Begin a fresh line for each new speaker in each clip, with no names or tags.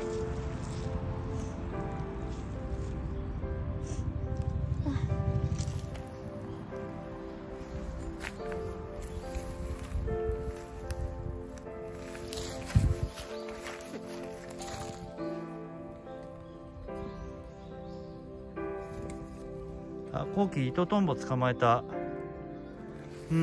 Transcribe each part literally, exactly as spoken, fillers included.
あ、コウキイトトンボ捕まえた。うん。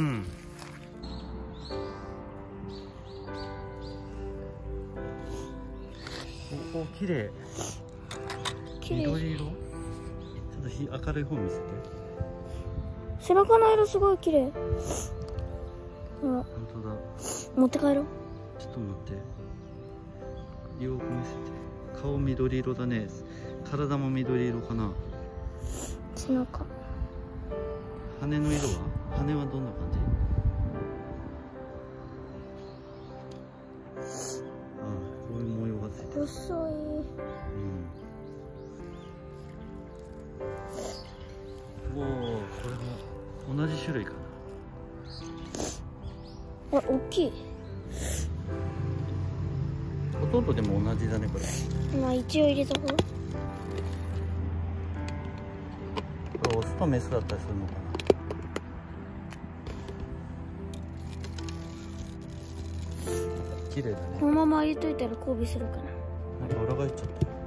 おお、綺麗。緑色。ちょっと日明るい方見せて。
背中の色すごい綺麗。ほら。
本当だ。
持って帰ろう。
ちょっと待って。よく見せて。顔緑色だね。体も緑色かな。
背中。
羽の色は？羽はどんな感じ？ああ、こういう模様がついてる。
細い。うん。
おお、これも同じ種類か
な。あ、大きい。
ほとんどでも同じだね、これ。
まあ一応入れた方。こ
れオスとメスだったりするのかな。綺麗だね。
このまま入れといたら交尾するかな。
なんか裏返っちゃった。